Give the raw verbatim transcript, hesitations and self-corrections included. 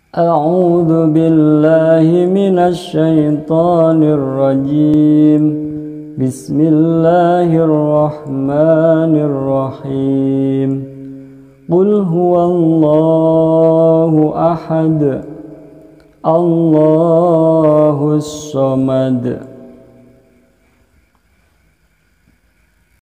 أعوذ بالله من الشيطان الرجيم. بسم الله الرحمن الرحيم. قل هو الله أحد الله الصمد